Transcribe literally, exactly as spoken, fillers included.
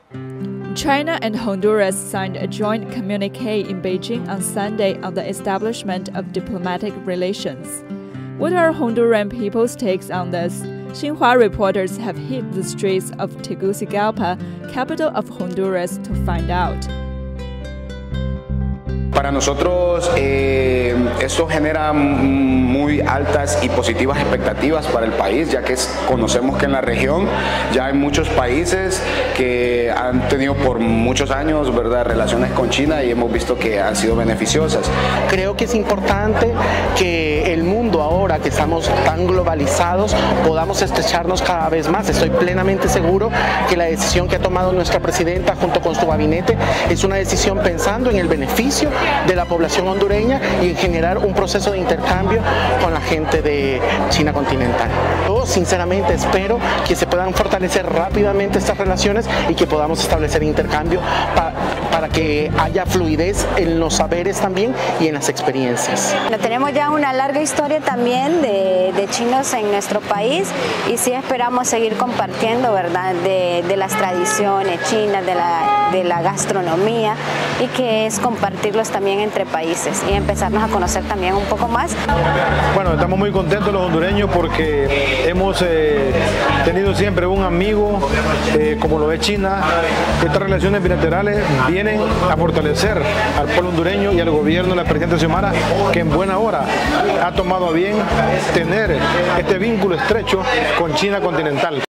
China and Honduras signed a joint communique in Beijing on Sunday on the establishment of diplomatic relations. What are Honduran people's takes on this? Xinhua reporters have hit the streets of Tegucigalpa, capital of Honduras, to find out. Para nosotros eh, esto genera muy altas y positivas expectativas para el país, ya que es, conocemos que en la región ya hay muchos países que han tenido por muchos años, ¿verdad?, relaciones con China y hemos visto que han sido beneficiosas. Creo que es importante que el mundo, ahora que estamos tan globalizados, podamos estrecharnos cada vez más. Estoy plenamente seguro que la decisión que ha tomado nuestra presidenta junto con su gabinete es una decisión pensando en el beneficio de la población hondureña y en generar un proceso de intercambio con la gente de China continental. Yo sinceramente espero que se puedan fortalecer rápidamente estas relaciones y que podamos establecer intercambio para, para que haya fluidez en los saberes también y en las experiencias. Bueno, tenemos ya una larga historia también de, de chinos en nuestro país y sí esperamos seguir compartiendo, ¿verdad?, de, de las tradiciones chinas, de la, de la gastronomía, y que es compartirlos también entre países y empezarnos a conocer también un poco más. Bueno, estamos muy contentos los hondureños porque hemos eh, tenido siempre un amigo eh, como lo es China. Estas relaciones bilaterales vienen a fortalecer al pueblo hondureño y al gobierno de la presidenta Xiomara, que en buena hora ha tomado a bien tener este vínculo estrecho con China continental.